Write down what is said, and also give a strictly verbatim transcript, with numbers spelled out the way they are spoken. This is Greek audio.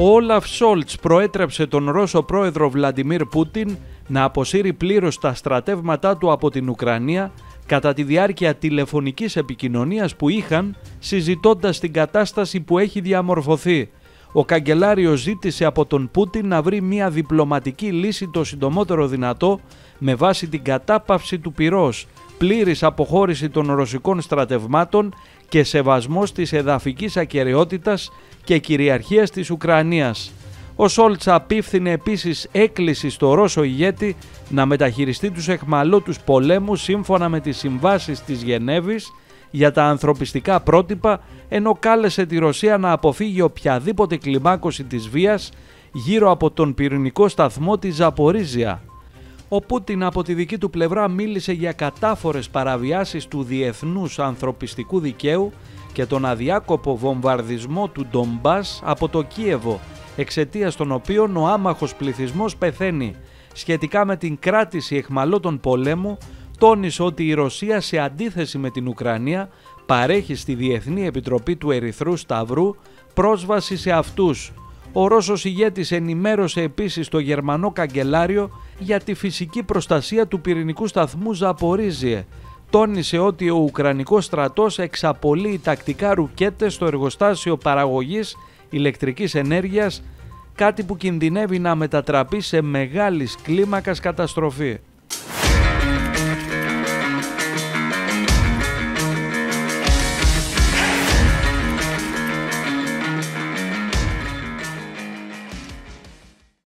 Ο Όλαφ Σόλτς προέτρεψε τον Ρώσο πρόεδρο Βλαντιμίρ Πούτιν να αποσύρει πλήρως τα στρατεύματά του από την Ουκρανία κατά τη διάρκεια τηλεφωνικής επικοινωνίας που είχαν, συζητώντας την κατάσταση που έχει διαμορφωθεί. Ο καγκελάριος ζήτησε από τον Πούτιν να βρει μια διπλωματική λύση το συντομότερο δυνατό με βάση την κατάπαυση του πυρός, πλήρης αποχώρηση των ρωσικών στρατευμάτων και σεβασμός της εδαφικής ακεραιότητας και κυριαρχίας της Ουκρανίας. Ο Σόλτς απίφθινε επίσης έκκληση στο Ρώσο ηγέτη να μεταχειριστεί τους αιχμαλώτους πολέμους σύμφωνα με τις συμβάσεις της Γενέβης για τα ανθρωπιστικά πρότυπα, ενώ κάλεσε τη Ρωσία να αποφύγει οποιαδήποτε κλιμάκωση της βίας γύρω από τον πυρηνικό σταθμό της Ζαπορίζια. Ο Πούτιν από τη δική του πλευρά μίλησε για κατάφορες παραβιάσεις του διεθνούς ανθρωπιστικού δικαίου και τον αδιάκοπο βομβαρδισμό του Ντομπάς από το Κίεβο, εξαιτίας των οποίων ο άμαχος πληθυσμός πεθαίνει. Σχετικά με την κράτηση αιχμαλώτων πολέμου, τόνισε ότι η Ρωσία, σε αντίθεση με την Ουκρανία, παρέχει στη Διεθνή Επιτροπή του Ερυθρού Σταυρού πρόσβαση σε αυτούς. Ο Ρώσος ηγέτης ενημέρωσε επίσης το Γερμανό καγκελάριο για τη φυσική προστασία του πυρηνικού σταθμού Ζαπορίζιε. Τόνισε ότι ο Ουκρανικός στρατός εξαπολύει τακτικά ρουκέτες στο εργοστάσιο παραγωγής ηλεκτρικής ενέργειας, κάτι που κινδυνεύει να μετατραπεί σε μεγάλης κλίμακας καταστροφή.